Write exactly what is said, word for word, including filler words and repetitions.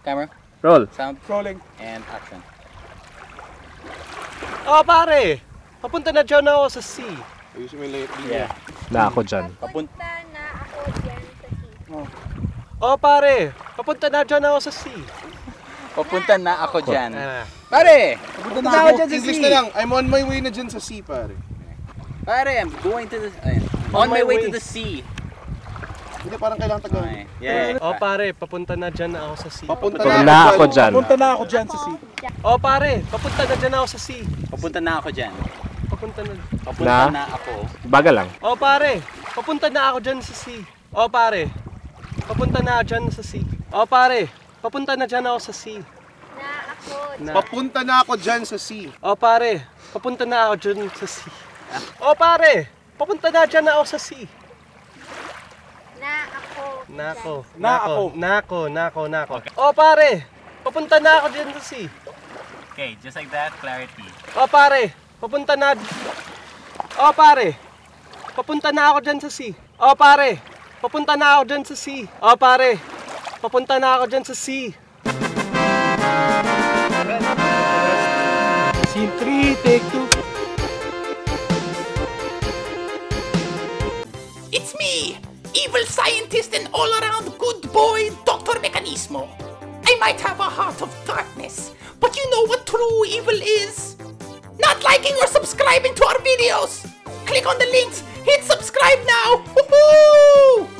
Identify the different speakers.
Speaker 1: Camera.
Speaker 2: Roll.
Speaker 1: Sound.
Speaker 3: Rolling.
Speaker 1: And action.
Speaker 4: Oh, pare! Papunta na dyan ako sa sea.
Speaker 3: Ayusin mo yung linya.
Speaker 1: Yeah.
Speaker 2: Na ako dyan.
Speaker 5: Papunta na ako dyan sa sea.
Speaker 3: Oh.
Speaker 4: Oh, pare! Papunta na dyan ako sa sea.
Speaker 1: Papunta na ako dyan.
Speaker 4: Ah.
Speaker 1: Pare!
Speaker 3: Papunta
Speaker 1: na
Speaker 3: na
Speaker 1: ako
Speaker 3: ako.
Speaker 1: dyan sa
Speaker 3: English
Speaker 1: sea.
Speaker 3: na lang. I'm on my way na dyan sa sea, pare.
Speaker 1: Pare, I'm going to the... Ayan. On, my way, to the sea.
Speaker 3: Hindi, parang kailangan tagal.
Speaker 1: Okay. Yeah.
Speaker 4: Oh, pare! Papunta na dyan ako sa sea.
Speaker 3: Papunta
Speaker 2: Na ako dyan.
Speaker 3: Papunta na ako dyan sa sea.
Speaker 4: Oh, pare! Papunta na dyan ako sa sea.
Speaker 1: Papunta na ako dyan.
Speaker 4: Papunta na.
Speaker 1: Papunta
Speaker 2: Na?
Speaker 1: na ako.
Speaker 2: Baga lang.
Speaker 4: Oh, pare! Papunta na ako dyan sa sea. Oh, pare! Papunta na ako dyan sa sea. Oh, pare! Papunta na dyan ako sa sea.
Speaker 5: Na ako
Speaker 4: Na.
Speaker 3: Papunta na ako dyan sa sea.
Speaker 4: Oh, pare! Papunta na ako dyan sa sea. Oh, pare! Papunta na dyan ako sa sea.
Speaker 5: na ako
Speaker 4: Nako.
Speaker 3: Na ako.
Speaker 4: Nako, nako, nako. Oh, pare! Papunta na ako dyan sa sea.
Speaker 1: Okay, just like that, clarity.
Speaker 4: Oh, pare! Papunta na... Oh, pare! Papunta na ako dyan sa sea. Oh, pare! Papunta na ako dyan sa sea. Oh, pare! Papunta na ako dyan sa sea. Scene three, take two.
Speaker 6: It's me, evil scientist and all-around good boy, Doctor Mechanismo. I might have a heart of darkness, but you know what true evil is? Not liking or subscribing to our videos! Click on the links, hit subscribe now! Woohoo!